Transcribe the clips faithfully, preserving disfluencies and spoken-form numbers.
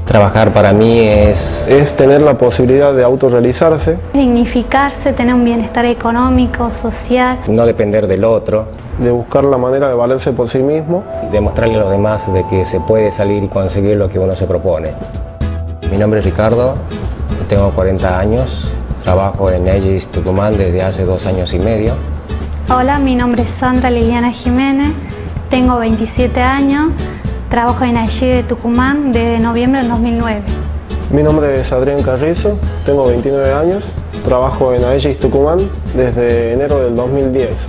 Trabajar para mí es, es tener la posibilidad de autorrealizarse, dignificarse, tener un bienestar económico, social, no depender del otro, de buscar la manera de valerse por sí mismo, demostrarle a los demás de que se puede salir y conseguir lo que uno se propone. Mi nombre es Ricardo, tengo cuarenta años, trabajo en Aegis Tucumán desde hace dos años y medio. Hola, mi nombre es Sandra Liliana Jiménez, tengo veintisiete años, trabajo en Aegis de Tucumán desde noviembre del dos mil nueve. Mi nombre es Adrián Carrizo, tengo veintinueve años, trabajo en Aegis Tucumán desde enero del dos mil diez.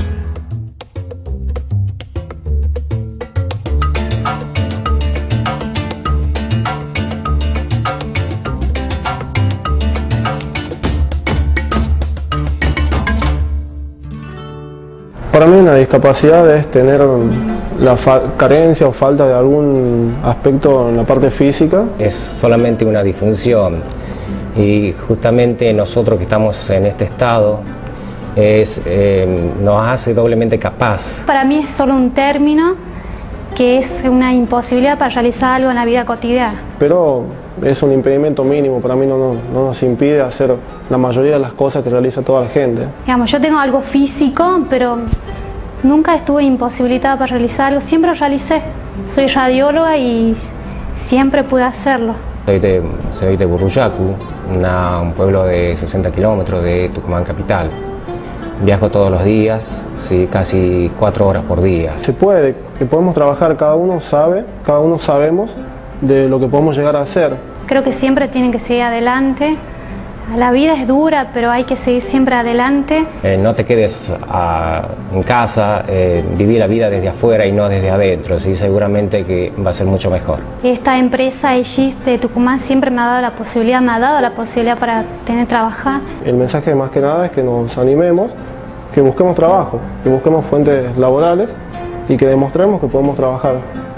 Para mí una discapacidad es tener la carencia o falta de algún aspecto en la parte física. Es solamente una disfunción y justamente nosotros que estamos en este estado es, eh, nos hace doblemente capaz. Para mí es solo un término que es una imposibilidad para realizar algo en la vida cotidiana. Pero es un impedimento mínimo, para mí no, no, no nos impide hacer la mayoría de las cosas que realiza toda la gente. Digamos, yo tengo algo físico, pero nunca estuve imposibilitada para realizar algo, siempre lo realicé. Soy radióloga y siempre pude hacerlo. Soy de, soy de Burruyacu, una, un pueblo de sesenta kilómetros de Tucumán capital. Viajo todos los días, sí, casi cuatro horas por día. Se puede, que podemos trabajar, cada uno sabe, cada uno sabemos de lo que podemos llegar a hacer. Creo que siempre tienen que seguir adelante. La vida es dura, pero hay que seguir siempre adelante. Eh, no te quedes a, en casa, eh, vivir la vida desde afuera y no desde adentro, ¿sí? Seguramente que va a ser mucho mejor. Esta empresa Aegis de Tucumán siempre me ha dado la posibilidad, me ha dado la posibilidad para tener trabajar. El mensaje más que nada es que nos animemos, que busquemos trabajo, que busquemos fuentes laborales y que demostremos que podemos trabajar.